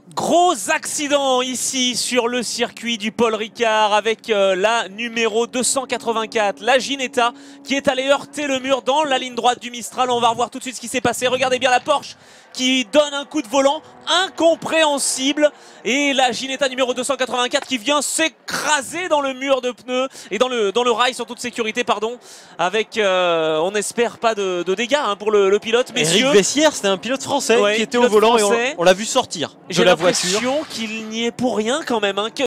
Gros accident ici sur le circuit du Paul Ricard avec la numéro 284, la Ginetta, qui est allée heurter le mur dans la ligne droite du Mistral. On va revoir tout de suite ce qui s'est passé. Regardez bien la Porsche qui donne un coup de volant incompréhensible et la Ginetta numéro 284 qui vient s'écraser dans le mur de pneus et dans le rail sur toute sécurité, pardon, avec on espère pas de dégâts hein, pour le pilote. Éric Bessière, c'était un pilote français qui était au volant et on l'a vu sortir de la voiture. J'ai l'impression qu'il n'y est pour rien quand même hein.